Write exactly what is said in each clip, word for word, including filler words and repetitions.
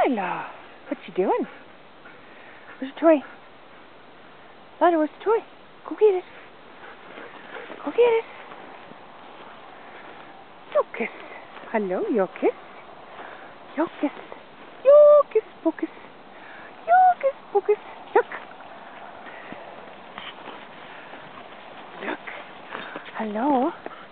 Lila, what you doing? Where's your toy? Lila, where's the toy? Go get it. Go get it. Yocus. Hello, Yocus. Yocus. Yocus pocus. Yocus pocus. Look. Look. Hello.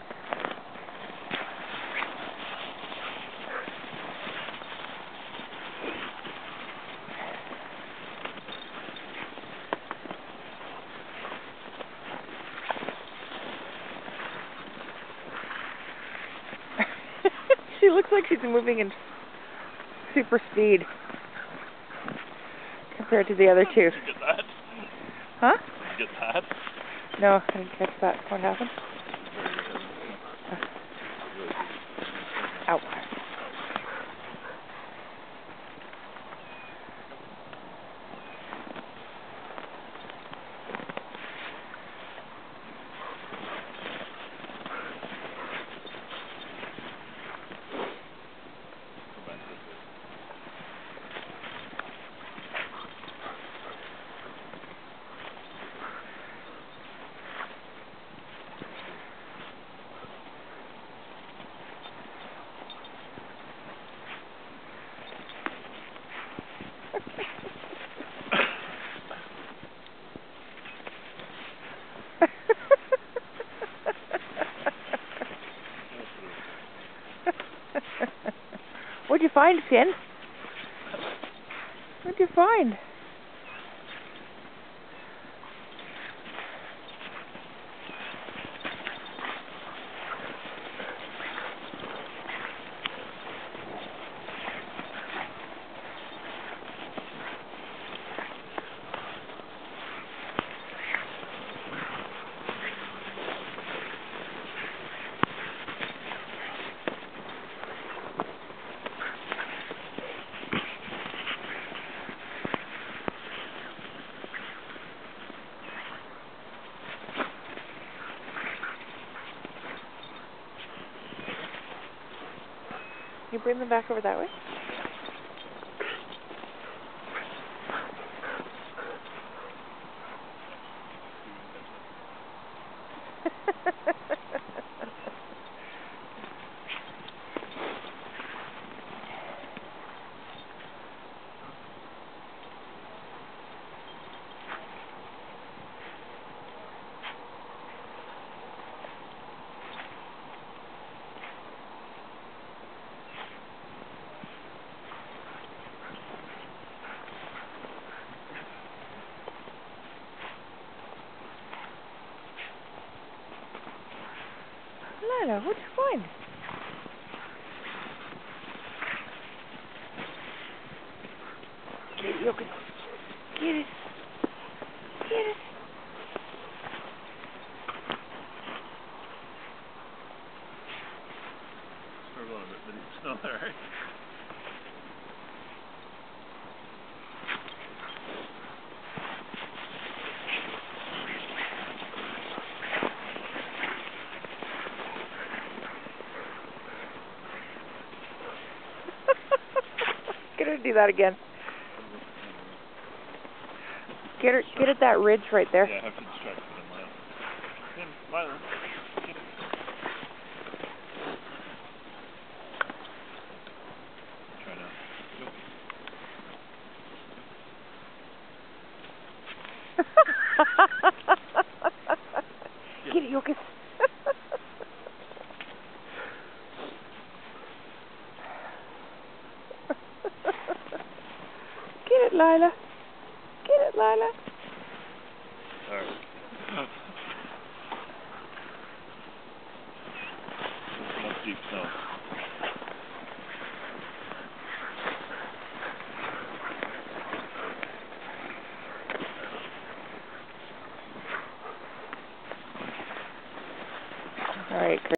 She looks like she's moving in super speed compared to the other two. Did you get that? Huh? Did you get that? No, I didn't catch that. What happened? Ow. What'd you find, Finn? What'd you find? Can you bring them back over that way? Lila, what'd you find? Get it, Yocus. Get it. Get it. For a little bit, but it's still there, right? Get her to do that again. Get her, get at that ridge right there. Yeah, I have to distract them, Lila. Tim, Lila. Try now. Get it, Yocus. Get it, Lila. Get it, Lila. Alright. Enough deep snow.